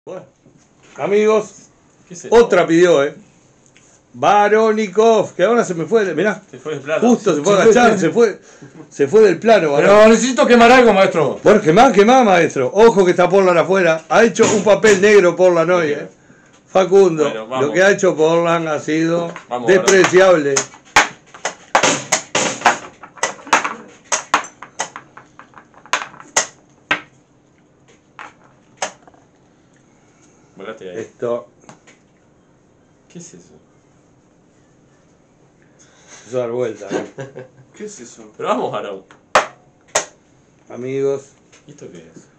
Bueno, amigos, otra pidió, Baronikov, que ahora se me fue, mirá, se fue del plano. Justo se fue a agachar, se fue del plano. Pero necesito quemar algo, maestro. Bueno, quemá, maestro. Ojo que está Portland afuera. Ha hecho un papel negro Portland hoy, Facundo, bueno, lo que ha hecho Portland ha sido vamos, despreciable. Ahí. Esto. ¿Qué es eso? Es dar vuelta. ¿Qué es eso? Pero vamos, Aaron. Amigos. ¿Y esto qué es?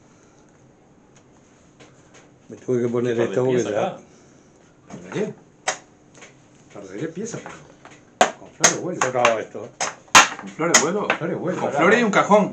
Me tuve que poner esto porque ya. ¿Qué? Arreglé piezas, pero con flores vuelo. Se acaba esto. ¿Con flores vuelo? Flores vuelo. Con flores y un cajón.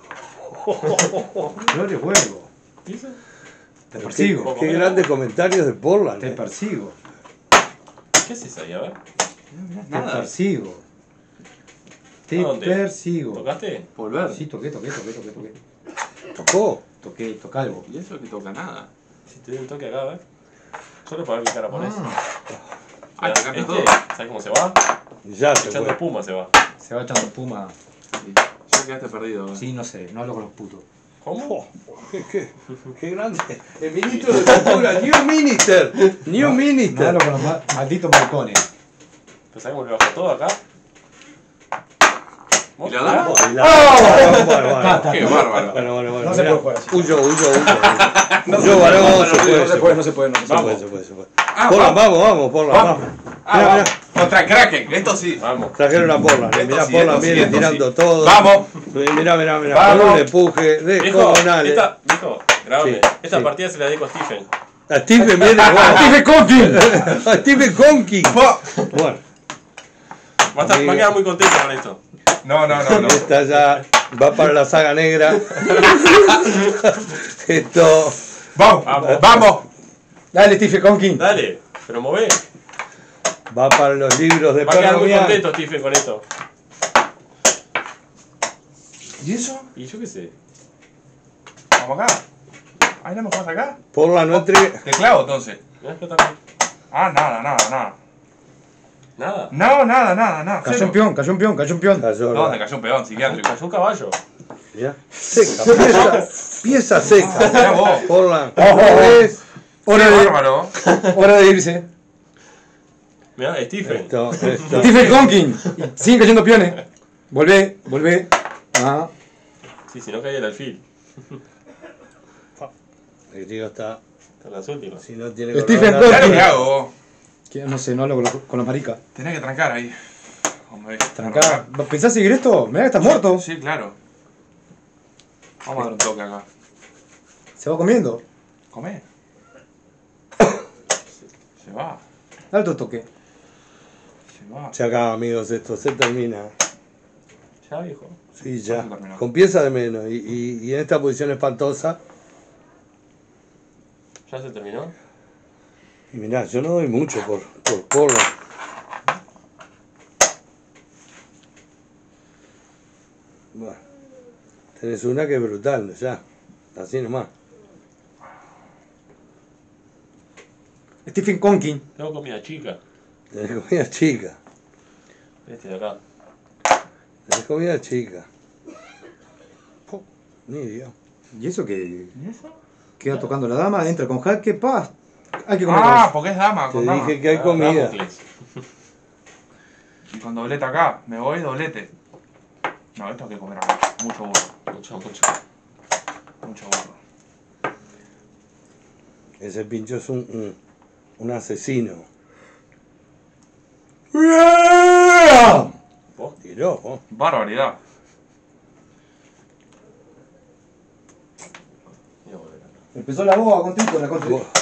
Flores vuelo. ¿Qué es eso? Te persigo. Qué grandes comentarios de Portland. Te persigo. ¿Qué es eso ahí? A ver. Te persigo. Te ¿Dónde? persigo. ¿Tocaste? Volver. Sí, toqué. Tocó. Toqué algo. ¿Y eso que toca nada? Si te doy un toque acá, a ver. Solo para ver qué cara pones. Ah, te cambia todo. ¿Sabes cómo se va? Ya se Echando fue. espuma se va. Se va echando espuma. Sí. Ya quedaste perdido. Sí, no sé, no hablo con los putos. ¿Cómo? Qué grande. El ministro de Cultura, New Minister. New No Minister. hablo con los malditos balcones. ¿Pero sabes cómo le bajó todo acá? ¿Y la dama? Bueno. Qué bárbaro. Bueno. No se puede jugar así. Huyo, varón, No se puede. se puede. Ah, Portland, vamos, Portland, vamos. Mirá. Contra Kraken, esto sí. Vamos. Trajeron a Portland, mirá, Esto sí, Portland esto sí, viene esto tirando sí. todo. Vamos. Mirá, Vamos. con un empuje descomunal. Viejo, grabame. Sí, Esta sí. partida se la dedico a Stephen. A Stephen viene, ¡Stephen Conking! a Stephen Conking. Bueno, Va a quedar muy contento con esto. No. esta ya va para la saga negra. Esto. Vamos. Dale, Stephen Conking. Dale, pero mové. Va para los libros de Va a quedar muy economía. contento Stephen con esto. ¿Y eso? Y yo qué sé. Vamos acá. Ahí no me juegas acá. Portland no entregue. Te clavo entonces. ¿Me vas a explotar? Ah, nada. Nada. Nada. Cayó un peón. Cayó, ¿Dónde cayó un peón psiquiátrico? Cayó un caballo. mirá. Seca, pieza seca. Mirá vos. Portland. Ojo. Hora Qué de, bárbaro. hora de irse. Mirá, Stephen. Esto. Stephen Conking. Siguen cayendo peones. Volvé. Ah. Sí, si no cae el alfil. El tío está. Están las últimas. Si no tiene Stephen color, Ya lo que hago. No sé, no hablo con los maricas. Tenés que trancar ahí. Hombre, Trancá. ¿Pensás seguir esto? Mirá que estás muerto. Sí, claro. Vamos a dar un toque acá. Se va comiendo. Comé. Se va. Dale otro toque. Se va. Se acaba, amigos, esto se termina. Ya, viejo. Sí, ya. Se terminó. Con pieza de menos. Y en esta posición espantosa. ¿Ya se terminó? Y mirá, yo no doy mucho por Portland. Bueno, tenés una que es brutal, ya. Así nomás. Stephen Conking. Tengo comida chica. Tenés comida chica. Este de acá. Tenés comida chica. Ni Dios. ¿Y eso que ¿Y eso? queda tocando la dama? Entra con jaque, paz. Hay que comer Ah, cabeza. porque es dama. Te Con dama. dije que hay comida. Damocles. Y con doblete acá. Me voy, doblete. No, esto hay que comer acá. Mucho burro. Mucho. Mucho burro. Ese pincho es un asesino. ¿Vos? Tiró, vos. Barbaridad. Voy a volver acá. Empezó la boa contigo, la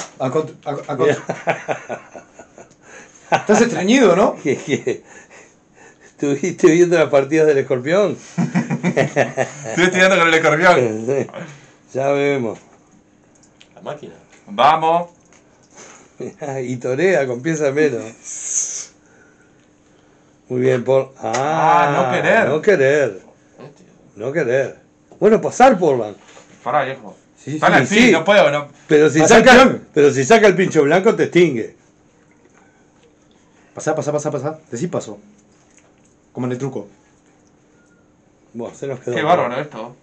Estás estreñido, ¿no? ¿Qué? ¿Estuviste viendo las partidas del escorpión? Estoy estudiando con el escorpión. Sí, ya vemos. La máquina. Vamos. Y torea con pieza de menos. Muy bien, Paul. Ah, no querer. No querer. Bueno, pasar, Portland. Pará, viejo. Sí, Están al sí, fin, sí. no puedo, no. Pero si Pasá el saca, peón. pero si saca el pincho blanco te extingue. Pasá. Decí paso. Como en el truco. Bueno, se nos quedó. Qué bárbaro esto.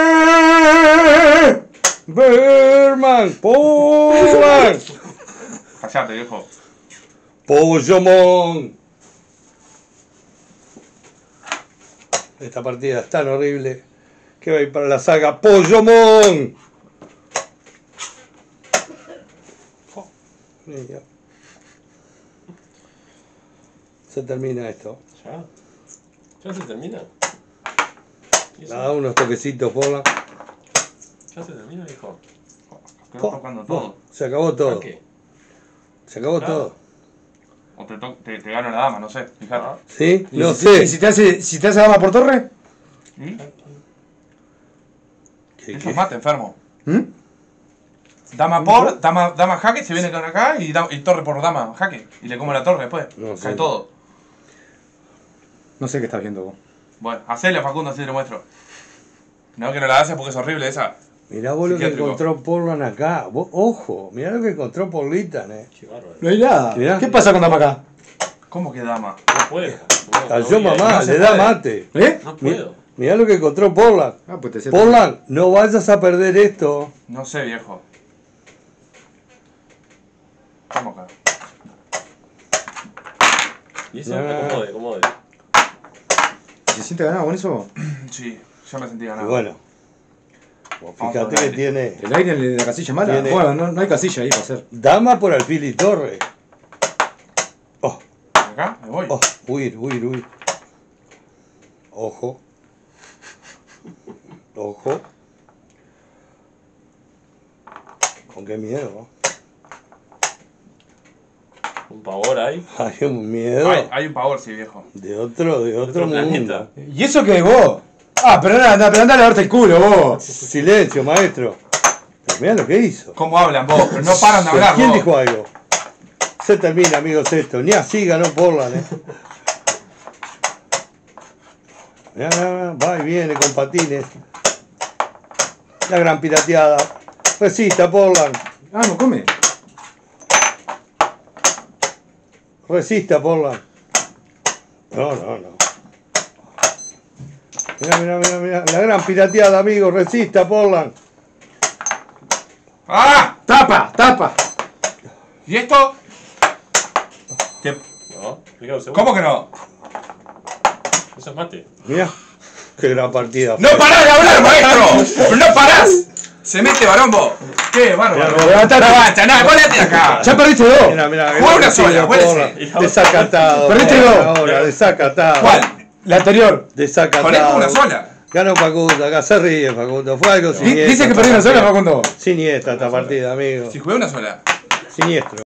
Berman, Portland, Callate, viejo. Pollomón. Esta partida es tan horrible que va a ir para la saga Pollomón. Mira. Se termina esto. ¿Ya? ¿Ya se termina? ¿Y eso? Da unos toquecitos por la. ¿Ya se termina, hijo? Quedo tocando todo. Se acabó todo. ¿A qué? Se acabó Claro. todo. O te gano la dama, no sé, fíjate. Ah, ¿Sí? ¿Y No si- sé. ¿Y si te hace dama por torre? ¿Y? ¿Qué, Eso qué? es mate, enfermo. ¿Mm? Dama dama jaque, se viene con acá y torre por dama jaque. Y le como la torre después. No sé. Cae todo. No sé qué estás viendo vos. Bueno, hacele Facundo, así te lo muestro. No, que no la haces porque es horrible esa. Mirá vos lo que Psiquiátrico. encontró Portland acá. Ojo, mirá lo que encontró Porlitan, qué bárbaro. No hay nada. Mirá. ¿Qué pasa con dama acá? ¿Cómo que dama? No puedo. No, Cayó no, mamá, no se le da puede. mate. ¿Eh? No puedo. Mirá lo que encontró Portland. Ah, pues te sé. Portland, no vayas a perder esto. No sé, viejo. Vamos acá. ¿Y eso? Ya. Acomode. ¿Se siente ganado con eso? Sí, ya me sentí Y ganado. bueno, vos Vamos fíjate por que aire. tiene ¿El aire en la casilla mala? Tiene- Bueno, no hay casilla ahí para hacer. dama por alfil y torre. Oh, Acá, me voy. oh, huir. Ojo. Ojo. Con qué miedo. Un pavor ahí. Hay un miedo Hay un pavor, sí, viejo. de otro Otro mundo. planeta. ¿Y eso qué vos? Ah, pero anda a lavarte el culo vos. Silencio, maestro. Pero mirá lo que hizo. ¿Cómo hablan vos? Pero no paran de ¿Pero hablar, ¿Quién vos. dijo algo? Se termina, amigos, esto. Ni así ganó Portland, Mirá, va y viene con patines. La gran pirateada. Resista, Portland. Ah, no come. Resista, Portland. No. Mirá. La gran pirateada, amigos. Resista, Portland. ¡Ah! Tapa. ¿Y esto? ¿Qué? No, explica un segundo. ¿Cómo que no? Eso es mate. Mirá. Qué gran partida. ¡No parás de hablar, maestro! ¡Pero no parás! Se mete varón vos. ¡Qué bárbaro! Mirá, levantate. No avanza nada, ponete acá. Ya perdiste dos. Mirá. Juega una sola, Portland. acuérdese. Desacatado. Perdiste Portland dos. ahora, desacatado. ¿Cuál? La anterior. Desacatado. Ponete una sola. Ganó Facundo, acá se ríe Facundo. Fue algo siniestro. Dice que perdí una sola, Facundo. Siniestra esta partida, amigo. Si jugué una sola. Siniestro.